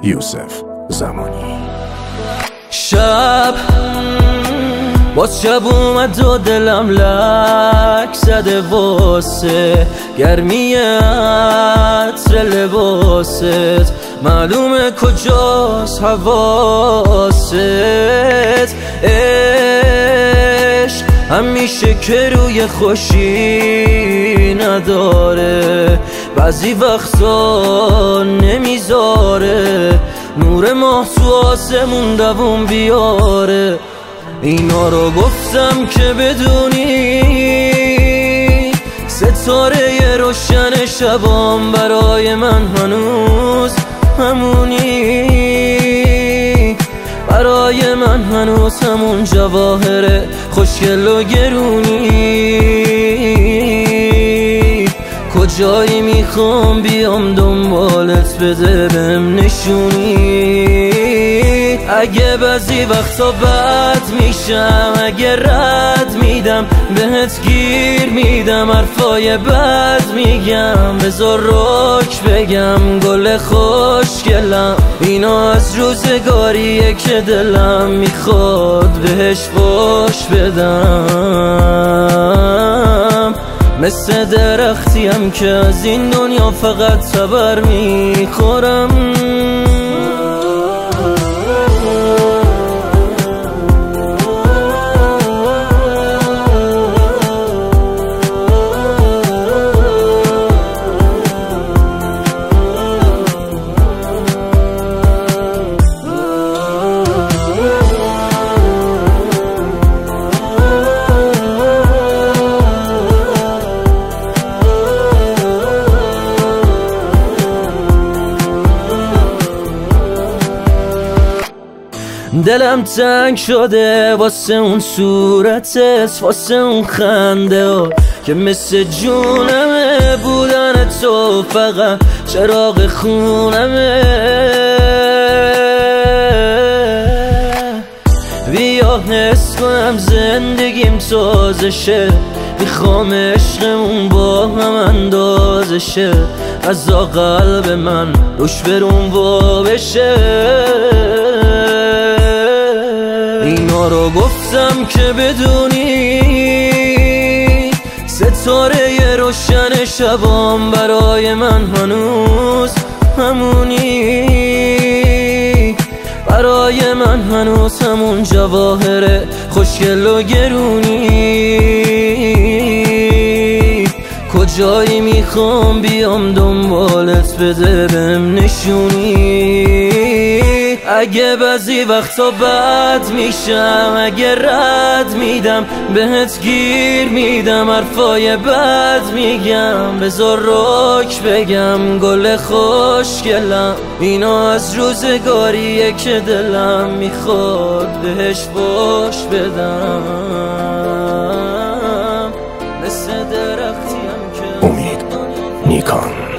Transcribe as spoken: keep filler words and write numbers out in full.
یوسف زمانی. شب باز شب اومد و دلم لک زده واسه گرمی عطر لباست، معلومه کجاست حواست. عشق همیشه که روی خوشی نداره، بعضی وقتا نمیذاره نور ماه تو آسمون دووم بیاره. اینا رو گفتم که بدونی ستاره روشن شبام برای من هنوز همونی، برای من هنوز همون جواهر خوشگل و گرونی. کجایی میخوام بیام دنبالت بده بهم نشونی. اگه بعضی وقتا بد میشم، اگه رد میدم بهت گیر میدم، حرفای بد میگم بذار رک بگم گل خوشگلم. اینا از روزگاریه که دلم میخواد بهش فوش بدم، مثل درختیم که از این دنیا فقط تبر میخورم. دلم تنگ شده واسه اون صورتت، واسه اون خنده ها که مثل جونمه، بودن تو فقط چراغ خونمه. بیا حس کنم زندگیم تازه شه، میخوام عشقمون با هم اندازه شه، از قلب من روش برون وا بشه. اینا رو گفتم که بدونی ستاره روشن شبام برای من هنوز همونی، برای من هنوز همون جواهر خوشگل و گرونی. کجایی میخوام بیام دنبالت بده بهم نشونی. اگه بعضی وقتا بد میشم، اگه رد میدم بهت گیر میدم، حرفای بد میگم بذار رک بگم گل خوشگلم. اینا از روزگاریه که دلم میخواد بهش فوش بدم، مثل درختیم که امید نیکان.